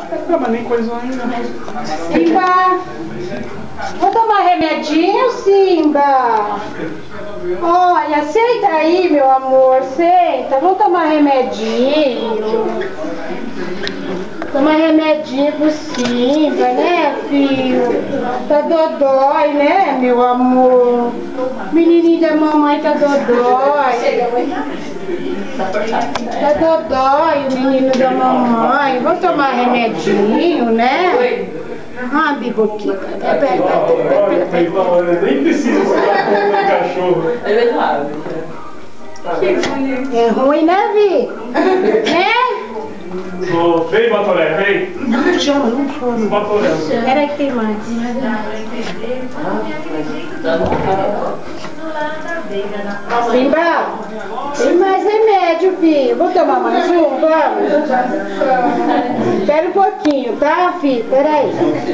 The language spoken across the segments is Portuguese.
Não, mas nem coisou ainda. Simba! Vou tomar remedinho, Simba? Olha, senta aí, meu amor, senta. Vou tomar remedinho. Tomar remedinho pro Simba, né, filho? Tá dodói, né, meu amor? Menininho da mamãe tá dodói. Tá dodói o menino da mamãe. Vou tomar remedinho, né? Ah, biboquita. Nem precisa ficar com o cachorro. É verdade. É ruim, né, Vi? Né? Vem, Batoré, vem. Não chama, não chama. Batoré. Peraí que tem mais. Simba, tem mais remédio, filho. Vou tomar mais um, vamos? Espera um pouquinho, tá, filho? Peraí.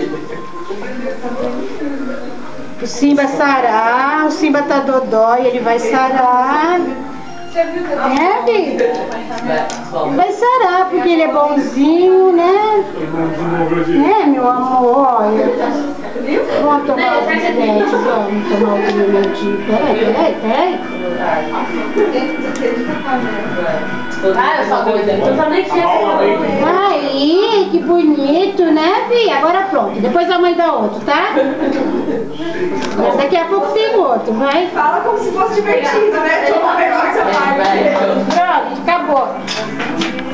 O Simba sarar, o Simba tá dodói, ele vai sarar. É, filho? Vai sarar, porque ele é bonzinho, né? É, meu amor, olha. Vamos tomar o remédio, vamos tomar o remédio. Peraí. Ah, eu sou doida. Então também tinha Aí, que bonito, né, Vi? Agora pronto, depois a mãe dá outro, tá? Mas daqui a pouco tem outro, vai? Fala como se fosse divertido, né? Deixa eu ver qual que você vai. Pronto, acabou.